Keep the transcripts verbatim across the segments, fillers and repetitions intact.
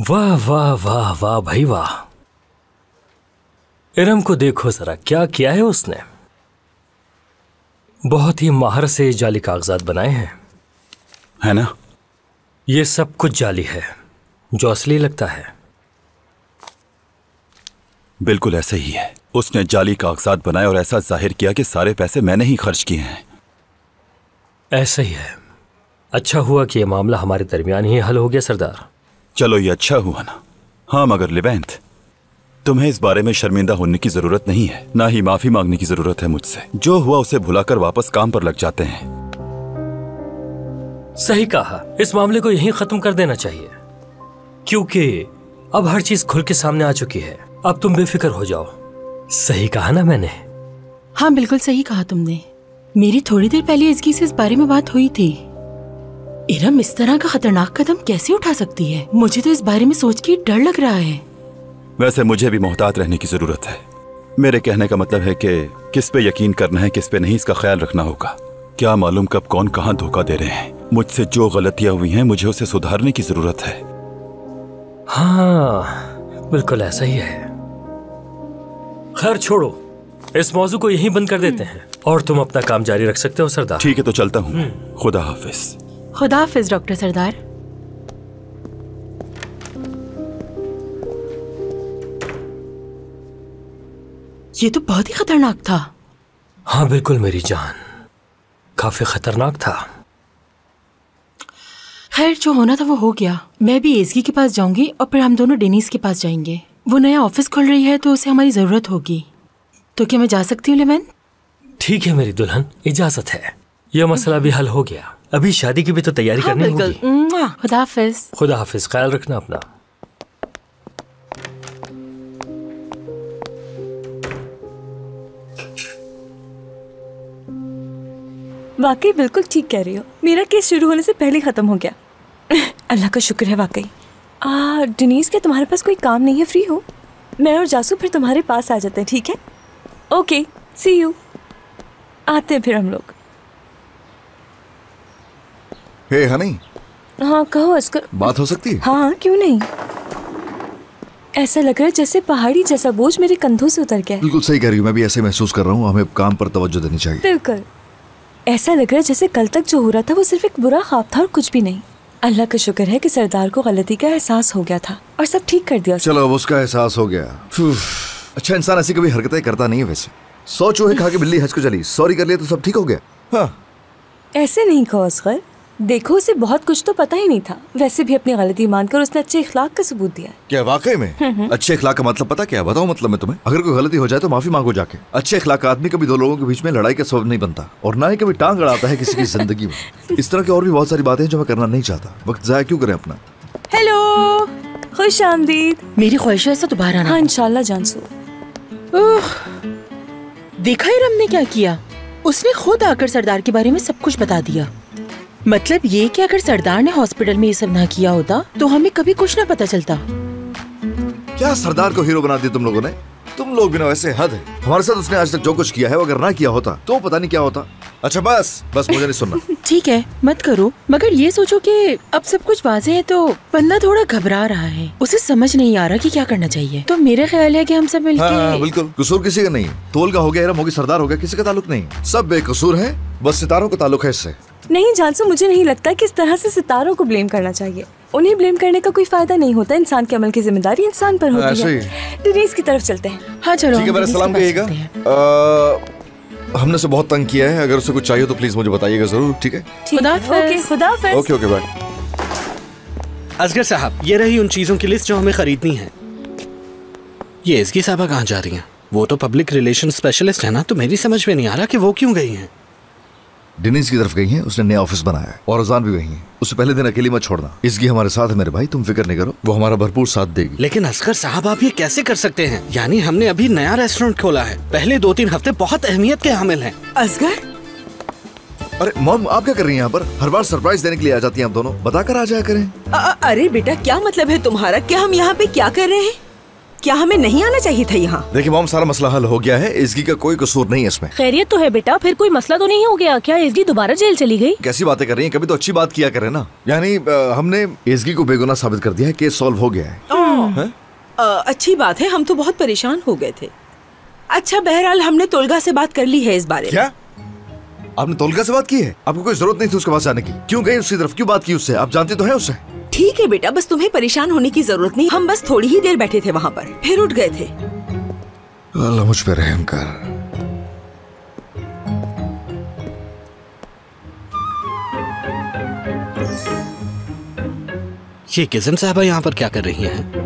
वाह वाह वाह वाह भाई वाह। इरम को देखो जरा, क्या किया है उसने। बहुत ही माहिर से जाली कागजात बनाए हैं, है ना? ये सब कुछ जाली है जो असली लगता है। बिल्कुल ऐसे ही है। उसने जाली कागजात बनाए और ऐसा जाहिर किया कि सारे पैसे मैंने ही खर्च किए हैं। ऐसा ही है। अच्छा हुआ कि यह मामला हमारे दरमियान ही हल हो गया सरदार। चलो ये अच्छा हुआ ना। हाँ मगर लिवेंथ, तुम्हें इस बारे में शर्मिंदा होने की जरूरत नहीं है, ना ही माफी मांगने की जरूरत है मुझसे। जो हुआ उसे भुलाकर वापस काम पर लग जाते हैं। सही कहा, इस मामले को यहीं खत्म कर देना चाहिए, क्योंकि अब हर चीज खुल के सामने आ चुकी है। अब तुम बेफिक्र हो जाओ। सही कहा ना मैंने? हाँ बिल्कुल सही कहा तुमने। मेरी थोड़ी देर पहले इसकी से इस बारे में बात हुई थी। इरम इस तरह का खतरनाक कदम कैसे उठा सकती है? मुझे तो इस बारे में सोच के डर लग रहा है। वैसे मुझे भी मोहतात रहने की जरूरत है। मेरे कहने का मतलब है कि किस पे यकीन करना है, किस पे नहीं, इसका ख्याल रखना होगा। क्या मालूम कब कौन कहाँ धोखा दे रहे हैं। मुझसे जो गलतियां हुई हैं मुझे उसे सुधारने की जरूरत है। हाँ बिल्कुल ऐसा ही है। खैर छोड़ो, इस मौजू को यहीं बंद कर देते हैं और तुम अपना काम जारी रख सकते हो सरदार। ठीक है तो चलता हूँ। खुदा हाफिज। खुदा हाफिज डॉक्टर सरदार। ये तो बहुत ही खतरनाक था। हाँ बिल्कुल मेरी जान, काफी खतरनाक था। खैर जो होना था वो हो गया। मैं भी एजगी के पास जाऊंगी और फिर हम दोनों डेनिस के पास जाएंगे। वो नया ऑफिस खुल रही है तो उसे हमारी जरूरत होगी। तो क्या मैं जा सकती हूँ लेमन? ठीक है मेरी दुल्हन, इजाजत है। यह मसला भी हल हो गया। अभी शादी की भी तो तैयारी हाँ, करनी होगी। खुदा हाफिज। खुदा हाफिज, ख्याल रखना अपना। वाकई बिल्कुल ठीक कह रही हो। मेरा केस शुरू होने से पहले खत्म हो गया। अल्लाह का शुक्र है वाकई। आ डेनिस, क्या तुम्हारे पास कोई काम नहीं है? फ्री हो? मैं और जासू फिर तुम्हारे पास आ जाते हैं, ठीक है? Okay, see you. आते हैं फिर हम लोग। हे हनी। हाँ कहो अस्कर। बात हो सकती है? हाँ क्यों नहीं। ऐसा लग रहा है जैसे पहाड़ी जैसा बोझ मेरे कंधों से उतर गया। बिल्कुल सही कह रही हूँ, मैं भी ऐसे महसूस कर रहा हूँ। हमें काम पर तवज्जो देनी चाहिए। बिल्कुल। ऐसा लग रहा है जैसे कल तक जो हो रहा था वो सिर्फ एक बुरा ख्वाब था और कुछ भी नहीं। अल्लाह का शुक्र है कि सरदार को गलती का एहसास हो गया था और सब ठीक कर दिया। चलो अब उसका एहसास हो गया। अच्छा इंसान ऐसी कभी हरकतें करता नहीं है। वैसे सौ चूहे खा के बिल्ली हज को चली, सॉरी कर लिया तो सब ठीक हो गया। हाँ ऐसे नहीं कहो असगर, देखो उसे बहुत कुछ तो पता ही नहीं था। वैसे भी अपनी गलती मानकर उसने अच्छे इखलाक का सबूत दिया। क्या वाकई में? अच्छे इखलाक का मतलब पता क्या? बताओ मतलब मैं तुम्हें। अगर कोई गलती हो जाए तो माफी मांगो जाके। अच्छे इखलाक का आदमी कभी दो लोगों के बीच में लड़ाई का सबब नहीं बनता और ना ही कभी टांग अड़ाता है किसी की जिंदगी में। इस तरह की और भी बहुत सारी बातें जो मैं करना नहीं चाहता। वक्त जाया क्यों करें अपना। हेलो, खुश आमदीद। मेरी ख्वाहिश है ऐसा दोबारा ना। हाँ इंशाल्लाह जानसू। देखा इरम ने क्या किया? उसने खुद आकर सरदार के बारे में सब कुछ बता दिया। मतलब ये कि अगर सरदार ने हॉस्पिटल में ये सब ना किया होता तो हमें कभी कुछ ना पता चलता। क्या सरदार को हीरो बना दिया तुम लोगों ने? तुम लोग भी ना वैसे हद है। हमारे साथ उसने आज तक जो कुछ किया है वो अगर ना किया होता तो पता नहीं क्या होता। अच्छा बस बस मुझे नहीं सुनना। ठीक है मत करो, मगर ये सोचो कि अब सब कुछ वाज़ेह है तो बंदा थोड़ा घबरा रहा है। उसे समझ नहीं आ रहा कि क्या करना चाहिए। तो मेरा ख्याल है कि हम सब मिलकर। हाँ, बिल्कुल कसूर किसी का नहीं। तोल का हो गया, होगी, सरदार हो गया, किसी का ताल्लुक नहीं। सब बेकसूर है, बस सितारों का ताल्लुक है इससे। नहीं जानसू, मुझे नहीं लगता कि इस तरह से सितारों को ब्लेम करना चाहिए। उन्हें ब्लेम करने का कोई फायदा नहीं होता। इंसान के अमल की जिम्मेदारी इंसान पर होती है। डेनिस की तरफ चलते हैं। हाँ चलो। ठीक है, मेरा सलाम कहिएगा। हमने उसे बहुत तंग किया है। अगर उसे कुछ चाहिए तो प्लीज मुझे बताइएगा जरूर। ठीक है? खुदा हाफिज़। खुदा हाफिज़। Okay okay bye. असगर साहब, ये रही उन चीजों की लिस्ट जो हमें खरीदनी है। ये इसकी साहबा कहाँ जा रही हैं? वो तो पब्लिक रिलेशन स्पेशलिस्ट है ना, तो मेरी समझ में नहीं आ रहा कि वो क्यों गई हैं। डेनिस की तरफ गई हैं। उसने नया ऑफिस बनाया है और अजान भी गई है। उसे पहले दिन अकेली मत छोड़ना। इसकी हमारे साथ है मेरे भाई, तुम फिक्र नहीं करो, वो हमारा भरपूर साथ देगी। लेकिन असगर साहब आप ये कैसे कर सकते हैं? यानी हमने अभी नया रेस्टोरेंट खोला है, पहले दो तीन हफ्ते बहुत अहमियत के हामिल हैं। असगर, अरे मॉम आप क्या कर रही हैं यहाँ पर? हर बार सरप्राइज देने के लिए आ जाती हैं आप दोनों, बताकर आ जाया करें। अरे बेटा क्या मतलब है तुम्हारा? क्या हम यहाँ पे क्या कर रहे हैं? क्या हमें नहीं आना चाहिए था यहाँ? देखिए मॉम, सारा मसला हल हो गया है, एज़गी का कोई कसूर नहीं है इसमें। खैरियत तो है बेटा, फिर कोई मसला तो नहीं हो गया? क्या एज़गी दोबारा जेल चली गई? कैसी बातें कर रही हैं, कभी तो अच्छी बात किया करे ना। यानी अ, हमने एज़गी को बेगुनाह साबित कर दिया है, केस सॉल्व हो गया है। है? आ, अच्छी बात है, हम तो बहुत परेशान हो गए थे। अच्छा, बहरहाल हमने तोलगा से बात कर ली है इस बारे में। क्या आपने तोलगा से बात की है? आपको कोई जरूरत नहीं थी उसके पास जाने की। क्यों गई उसकी तरफ, क्यों बात की उससे? आप जानते तो हैं उससे। ठीक है बेटा, बस तुम्हें परेशान होने की जरूरत नहीं। हम बस थोड़ी ही देर बैठे थे वहाँ पर, फिर उठ गए थे। अल्लाह मुझ पे रहम कर। ये किजन साहबा यहाँ पर क्या कर रही हैं?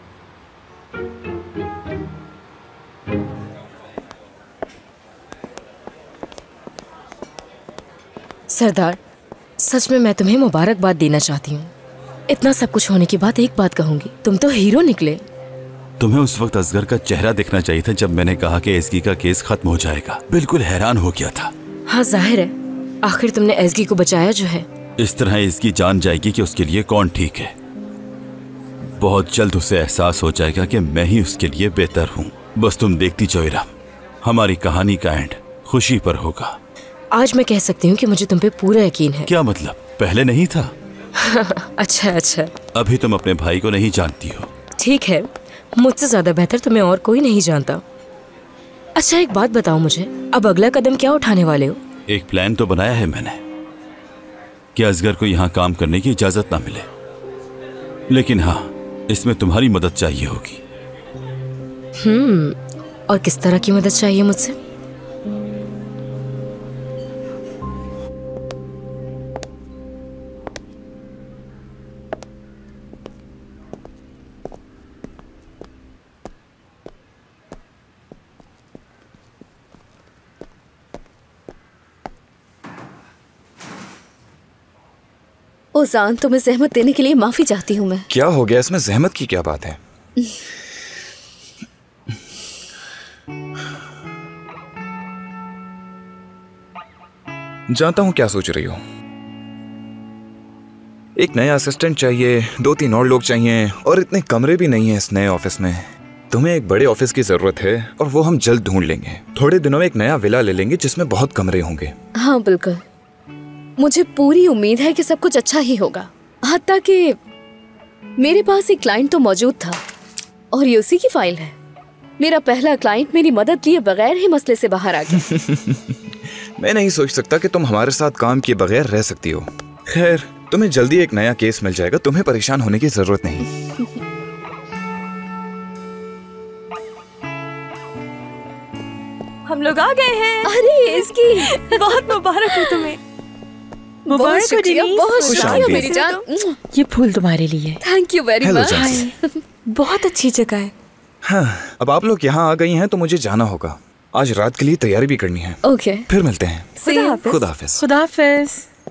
सरदार, सच में मैं तुम्हें मुबारकबाद देना चाहती हूँ। इतना सब कुछ होने के बाद एक बात कहूंगी, तुम तो हीरो निकले। तुम्हें उस वक्त असगर का चेहरा देखना चाहिए था जब मैंने कहा कि एज़गी का केस खत्म हो जाएगा। बिल्कुल हैरान हो गया था। हाँ जाहिर है, आखिर तुमने एज़गी को बचाया जो है। इस तरह एज़गी जान जाएगी कि उसके लिए कौन ठीक है। बहुत जल्द उसे एहसास हो जाएगा कि मैं ही उसके लिए बेहतर हूँ। बस तुम देखती जाओ इरम, हमारी कहानी का एंड खुशी पर होगा। आज मैं कह सकती हूँ कि मुझे तुम पे पूरा यकीन है। क्या मतलब, पहले नहीं था? अच्छा अच्छा, अभी तुम अपने भाई को नहीं जानती हो। ठीक है, मुझसे ज्यादा बेहतर तुम्हें और कोई नहीं जानता। अच्छा एक बात बताओ मुझे, अब अगला कदम क्या उठाने वाले हो? एक प्लान तो बनाया है मैंने कि असगर को यहाँ काम करने की इजाजत ना मिले, लेकिन हाँ, इसमें तुम्हारी मदद चाहिए होगी। हम्म, और किस तरह की मदद चाहिए मुझसे? ओजान, तुम्हें जहमत देने के लिए माफी चाहती हूँ मैं। क्या हो गया इसमें, जहमत की क्या बात है? जानता हूँ क्या सोच रही हो। एक नया असिस्टेंट चाहिए, दो तीन और लोग चाहिए, और इतने कमरे भी नहीं है इस नए ऑफिस में। तुम्हें एक बड़े ऑफिस की जरूरत है और वो हम जल्द ढूंढ लेंगे। थोड़े दिनों में एक नया विला ले लेंगे जिसमें बहुत कमरे होंगे। हाँ बिल्कुल, मुझे पूरी उम्मीद है कि सब कुछ अच्छा ही होगा। हत्ता कि मेरे पास एक क्लाइंट तो मौजूद था और ये उसी की फाइल है। मेरा पहला क्लाइंट मेरी मदद लिए बगैर ही मसले से बाहर आ गया। मैं नहीं सोच सकता कि तुम हमारे साथ काम किए बगैर रह सकती हो। खैर, तुम्हें जल्दी एक नया केस मिल जाएगा, तुम्हें परेशान होने की जरूरत नहीं। हम लोग आ गए हैं। अरे इसकी बहुत मुबारक हो तुम्हें। बहुत शुक्रिया, बहुत शुक्रिया मेरी जान। ये फूल तुम्हारे लिए। Thank you very much. बहुत अच्छी जगह है। हाँ, अब आप लोग यहाँ आ गई हैं तो मुझे जाना होगा। आज रात के लिए तैयारी भी करनी है। ओके, फिर मिलते हैं। खुदा हाफिज। खुदा हाफिज।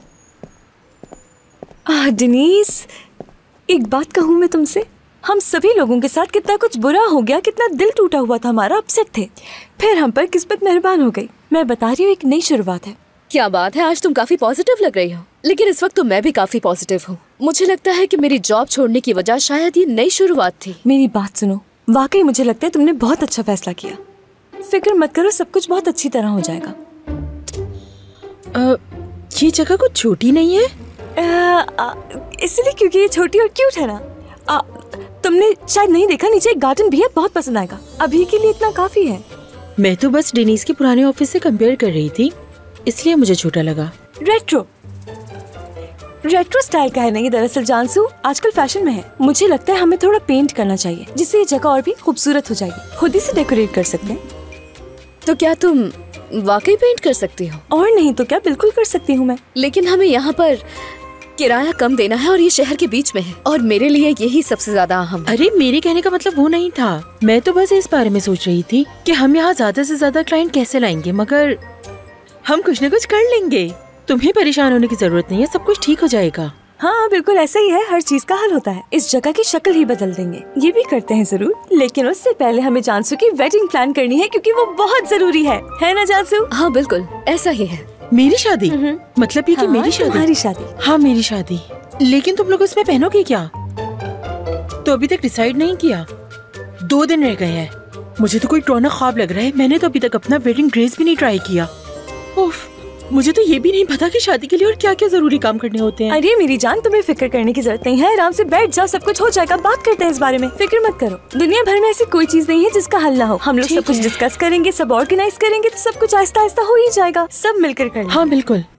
आह डेनीस, एक बात कहूँ मैं तुमसे, हम सभी लोगों के साथ कितना कुछ बुरा हो गया, कितना दिल टूटा हुआ था हमारा, अपसेट थे। फिर हम पर किस्मत मेहरबान हो गई। मैं बता रही हूँ, एक नई शुरुआत है। क्या बात है, आज तुम काफी पॉजिटिव लग रही हो। लेकिन इस वक्त तो मैं भी काफी पॉजिटिव हूँ। मुझे लगता है कि मेरी जॉब छोड़ने की वजह शायद ये नई शुरुआत थी। मेरी बात सुनो, वाकई मुझे लगता है तुमने बहुत अच्छा फैसला किया। फिक्र मत करो, सब कुछ बहुत अच्छी तरह हो जाएगा। आ, ये जगह कुछ छोटी नहीं है? इसलिए क्योंकि ये छोटी और क्यूट है ना। आ, तुमने शायद नहीं देखा, नीचे एक गार्डन भी है, बहुत पसंद आएगा। अभी के लिए इतना काफी है। मैं तो बस डेनीस के पुराने ऑफिस से कंपेयर कर रही थी, इसलिए मुझे छोटा लगा। रेट्रो रेट्रो स्टाइल का है नहीं दरअसल जानसू, आजकल फैशन में है। मुझे लगता है हमें थोड़ा पेंट करना चाहिए, जिससे ये जगह और भी खूबसूरत हो जाएगी। खुद ही से डेकोरेट कर सकते हैं। तो क्या तुम वाकई पेंट कर सकती हो? और नहीं तो क्या, बिल्कुल कर सकती हूँ मैं। लेकिन हमें यहाँ पर किराया कम देना है और ये शहर के बीच में है, और मेरे लिए यही सबसे ज्यादा अहम है। अरे मेरे कहने का मतलब वो नहीं था। मैं तो बस इस बारे में सोच रही थी कि हम यहाँ ज्यादा से ज्यादा क्लाइंट कैसे लाएंगे, मगर हम कुछ न कुछ कर लेंगे। तुम्हें परेशान होने की जरूरत नहीं है, सब कुछ ठीक हो जाएगा। हाँ बिल्कुल ऐसा ही है, हर चीज का हल होता है। इस जगह की शक्ल ही बदल देंगे। ये भी करते हैं जरूर, लेकिन उससे पहले हमें जानसू की वेडिंग प्लान करनी है, क्योंकि वो बहुत जरूरी है, है ना जानसू? हाँ बिल्कुल ऐसा ही है। मेरी शादी? मतलब ये कि हाँ, मेरी शादी? तुम्हारी शादी। हाँ मेरी शादी। लेकिन तुम लोग उसमें पहनोगे क्या? तो अभी तक डिसाइड नहीं किया। दो दिन रह गए हैं। मुझे तो कोई टोना ख्वाब लग रहा है। मैंने तो अभी तक अपना वेडिंग ड्रेस भी नहीं ट्राई किया। उफ, मुझे तो ये भी नहीं पता कि शादी के लिए और क्या क्या जरूरी काम करने होते हैं। अरे मेरी जान, तुम्हें फिक्र करने की जरूरत नहीं है। आराम से बैठ जाओ, सब कुछ हो जाएगा। बात करते हैं इस बारे में, फिक्र मत करो। दुनिया भर में ऐसी कोई चीज नहीं है जिसका हल ना हो। हम लोग सब कुछ डिस्कस करेंगे, सब ऑर्गेनाइज करेंगे तो सब कुछ आहिस्ता आहिस्ता हो ही जाएगा। सब मिलकर करना। हाँ बिल्कुल।